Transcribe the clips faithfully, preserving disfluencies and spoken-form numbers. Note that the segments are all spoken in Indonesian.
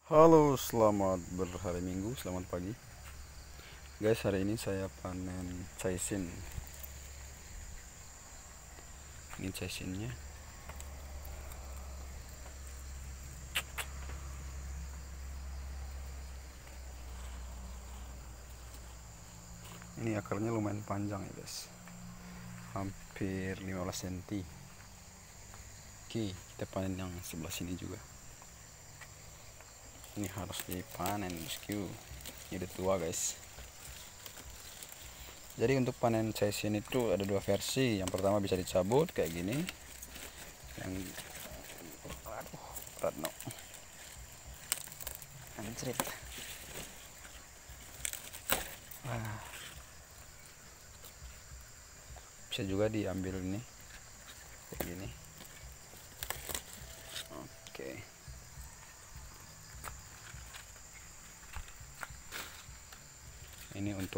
Halo, selamat berhari Minggu, selamat pagi. Guys, hari ini saya panen caisin. Ini caisinnya. Ini akarnya lumayan panjang ya, guys. Hampir lima belas sentimeter. Oke, kita panen yang sebelah sini juga. Ini harus dipanen, bosku. Ini udah tua, guys. Jadi untuk panen caisin itu ada dua versi. Yang pertama bisa dicabut kayak gini. Yang aduh, berat no. Anjrit. Wah. Bisa juga diambil ini kayak gini. Oke. Ini untuk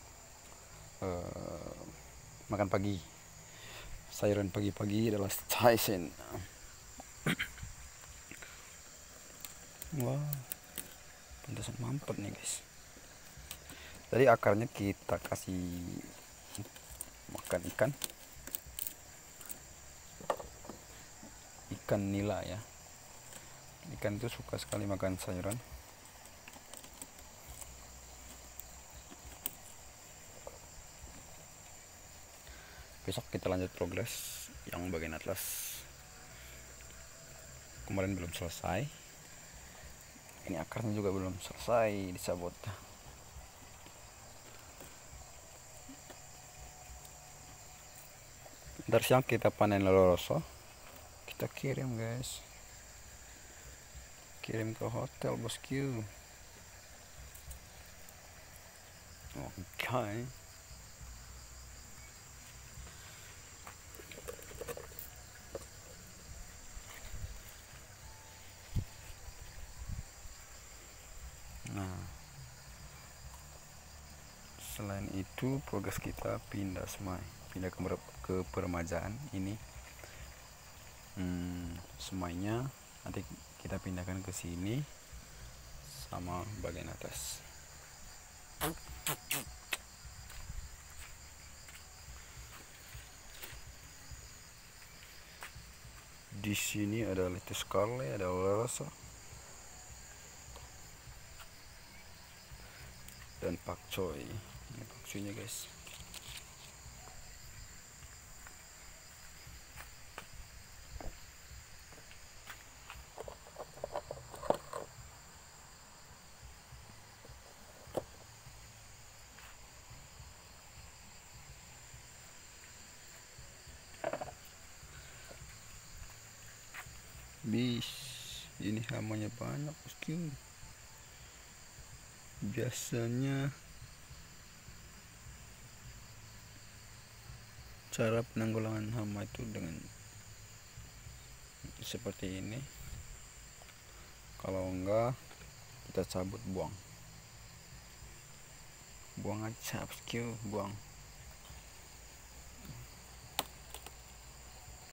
uh, makan pagi. Sayuran pagi-pagi adalah caisin. Wah, pantasan mampet nih, guys. Jadi akarnya kita kasih makan ikan. Ikan nila ya. Ikan itu suka sekali makan sayuran. Besok kita lanjut progres yang bagian atlas. Kemarin belum selesai. Ini akarnya juga belum selesai dicabut. Ntar siang kita panen loroso. Kita kirim, guys. Kirim ke hotel, bosku. Oke. Okay. Nah, selain itu progres kita pindah semai, pindah ke, ke peremajaan ini. Hmm, semainya nanti kita pindahkan ke sini sama bagian atas. Di sini ada lettuce scarlet, ada loroso dan pakcoy. Ini pakcoynya, guys. Bis, ini hamanya banyak, bosku. Biasanya cara penanggulangan hama itu dengan seperti ini. Kalau enggak, kita cabut, buang. Buang aja, bosku, buang.